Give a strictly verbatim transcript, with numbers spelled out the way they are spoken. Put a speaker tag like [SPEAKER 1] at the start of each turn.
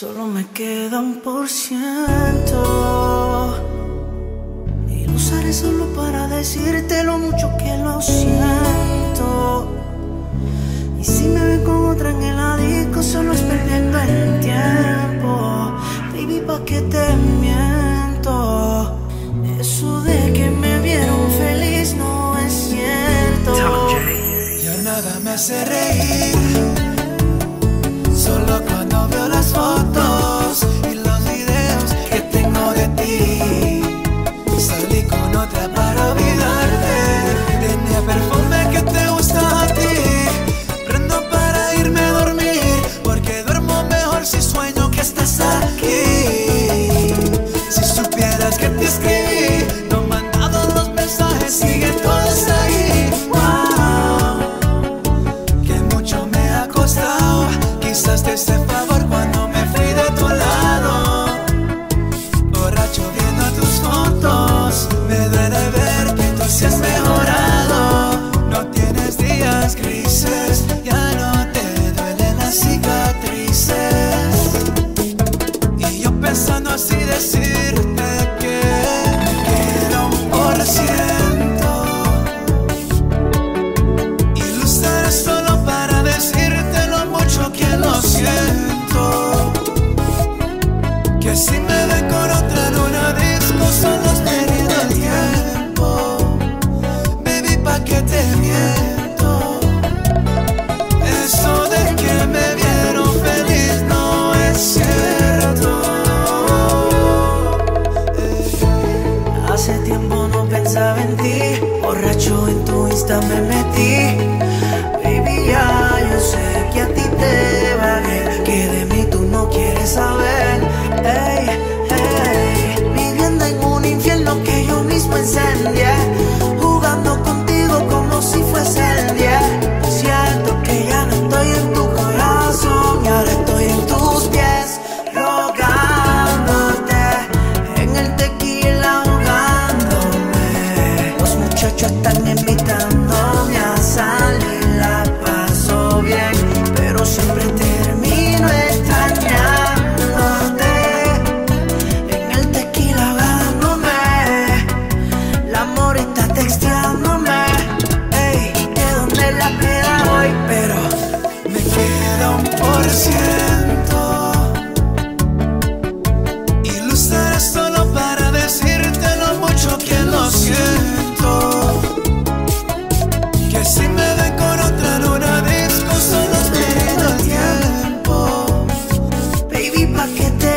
[SPEAKER 1] Solo me queda un por ciento y lo usaré solo para decirte lo mucho que lo siento. Y si me ven con otra en el disco, solo es perdiendo el tiempo. Baby, ¿pa' qué te miento? Eso de que me vieron feliz no es cierto.
[SPEAKER 2] Ya nada me hace reír, solo cuando veo las fotos y los videos que tengo de ti. Salí con otra para olvidarte, tenía perfume que te gusta a ti. Prendo para irme a dormir, porque duermo mejor si sueño que estás aquí. Si supieras que te escribí, no he mandado los mensajes, siguen todos ahí. Wow, que mucho me ha costado. Quizás te hice favor cuando me fui de tu lado. Borracho viendo tus fotos, me duele ver que tú sí has mejorado. No tienes días grises, ya no te duelen las cicatrices. Y yo pensando así decirte que me queda un por ciento y lo usaré solo para decirte lo mucho que lo siento. Que si me ven con otra en una disco, solo es perdiendo el tiempo. Baby, ¿pa' qué te miento? Eso de que me vieron feliz no es cierto.
[SPEAKER 1] eh. Hace tiempo no pensaba en ti, borracho en tu Insta me metí. Baby, ya yo sé que a ti te vale, que de mí tú no quieres saber. Ey, ey, viviendo en un infierno que yo mismo encendí, jugando contigo como si fuese el día. Siento que ya no estoy en tu corazón y ahora estoy en tus pies, rogándote, en el tequila ahogándome. Los muchachos están invitándome a salir, la paso bien, pero siempre termino extrañándote. En el tequila ahogándome, la amor está texteándome. Ey, ¿de dónde la queda hoy? Pero
[SPEAKER 2] Me queda un por ciento y lo usaré solo para decirte lo mucho que lo siento. Que si me ven con otra en una disco, solo es perdiendo el tiempo.
[SPEAKER 1] baby, ¿pa' qué te